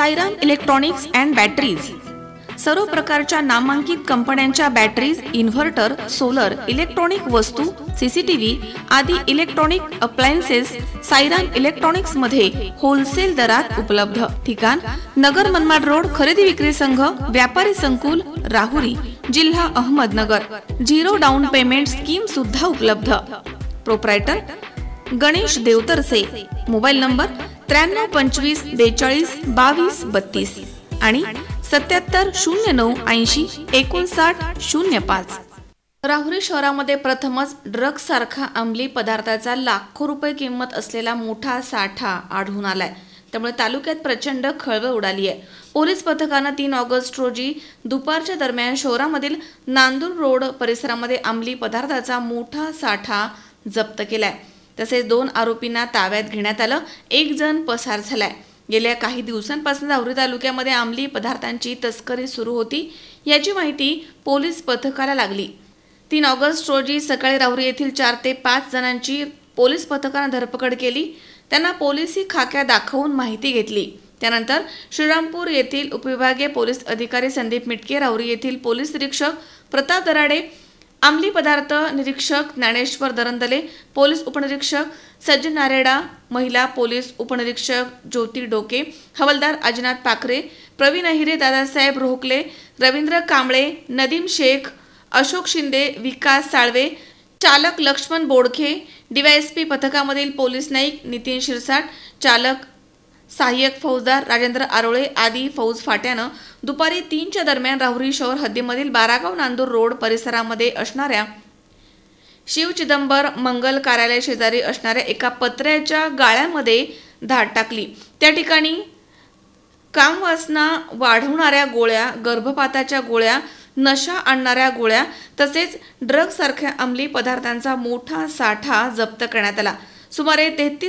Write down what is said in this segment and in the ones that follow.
Sairam electronics and batteries सर्व प्रकारच्या नामांकित कंपन्यांच्या बॅटरीज, इन्व्हर्टर, सोलर, इलेक्ट्रॉनिक वस्तू, सीसीटीव्ही आदी इलेक्ट्रॉनिक अप्लायन्सेस साईराम इलेक्ट्रॉनिक्स मध्ये होलसेल दरात उपलब्ध। ठिकाण नगर मनमाड रोड, खरेदी विक्री संघ, व्यापारी संकुल, राहुरी, जिल्हा अहमदनगर। 0 डाऊन पेमेंट स्कीम सुद्धा उपलब्ध। Proprietor Ganesh Devtarse. Mobile number 93 25 42 22 32 आणि 77 09 80 59 05। राहुरी शहरामध्ये प्रथमच ड्रग्ज सारखा अंमली पदार्थाचा लाखो रुपये किंमत असलेला मोठा साठा आढळून आलाय। त्यामुळे तालुक्यात प्रचंड खळबळ उडाली आहे। पोलीस पथकाने 3 ऑगस्ट रोजी दुपारच्या दरम्यान शहरामधील नांदूर रोड परिसरामध्ये अंमली पदार्थाचा मोठा साठा जप्त केलाय। तसेच 2 आरोपींना ताब्यात घेण्यात आलं। 1 जण पसार झालाय। गेल्या काही दिवसांपासून राहुरी तालुक्यामध्ये अंमली पदार्थांची तस्करी सुरू होती, याची माहिती पोलीस पथकाला लागली। 3 ऑगस्ट रोजी सकाळी राहुरी येथील 4 ते 5 जणांची पोलीस पथकाने धरपकड केली। त्यांना पोलिसी खाक्या दाखवून माहिती घेतली। त्यानंतर श्रीरामपूर येथील उपविभागीय पोलीस अधिकारी संदीप मिटके, राहुरी येथील पोलीस निरीक्षक प्रताप दराडे, अंमली पदार्थ निरीक्षक ज्ञानेश्वर दरंदले, पोलीस उपनिरीक्षक सज्जन नारेडा, महिला पोलीस उपनिरीक्षक ज्योती डोके, हवालदार अजनाथ पाखरे, प्रवीण अहिरे, दादासाहेब रोहकले, रवींद्र कांबळे, नदीम शेख, अशोक शिंदे, विकास साळवे, चालक लक्ष्मण बोडखे, डीवायएसपी पथकामधील पोलीस नाईक नितीन शिरसाट, चालक सहाय्यक फौजदार राजेंद्र आरोळे आदी फौज फाट्यानं दुपारी 3च्या दरम्यान राहुरी शहर हद्दीमधील बारागाव नांदूर रोड परिसरामध्ये असणाऱ्या शिव चिदंबर मंगल कार्यालय शेजारी असणाऱ्या एका पत्र्याच्या गाळ्यामध्ये धाड टाकली। त्या ठिकाणी कामवासना वाढवणाऱ्या गोळ्या, गर्भपाताच्या गोळ्या, नशा आणणाऱ्या गोळ्या तसेच ड्रग्ज सारख्या अंमली पदार्थांचा मोठा साठा जप्त करण्यात आला। सुमारे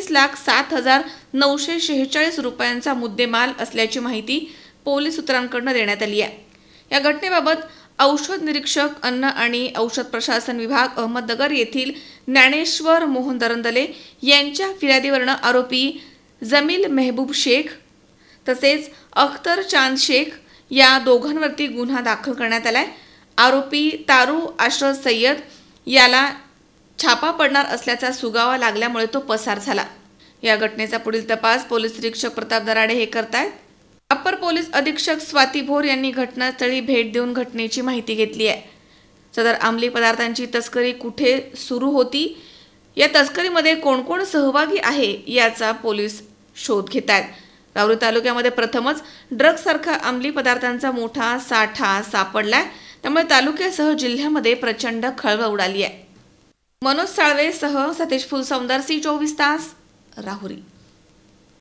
33,07,946 रुपयांचा मुद्देमाल असल्याची माहिती पोलीस सूत्रांकडून देण्यात आली आहे। या घटनेबाबत औषध निरीक्षक, अन्न आणि औषध प्रशासन विभाग, अहमदनगर येथील ज्ञानेश्वर मोहन दरंदले यांच्या फिर्यादीवरून आरोपी जमील मेहबूब शेख तसेच अख्तर चांद शेख या दोघांवरती गुन्हा दाखल करण्यात आलाय। आरोपी तारू अशरफ सय्यद याला छापा पडणार असल्याचा सुगावा लागल्यामुळे तो पसार झाला। या घटनेचा पुढील तपास पोलीस निरीक्षक प्रताप दराडे हे करतायत। अप्पर पोलीस अधीक्षक स्वाती भोर यांनी घटनास्थळी भेट देऊन घटनेची माहिती घेतली आहे। सदर अंमली पदार्थांची तस्करी कुठे सुरू होती, या तस्करीमध्ये कोण कोण सहभागी आहे याचा पोलीस शोध घेत आहेत। राहुरी तालुक्यामध्ये प्रथमच ड्रग्ज सारखा अंमली पदार्थांचा मोठा साठा सापडलाय। त्यामुळे तालुक्यासह जिल्ह्यामध्ये प्रचंड खळबळ उडाली आहे। मनोज साळवे सह सतीश फुलसौंदर, C24 तास, राहुरी।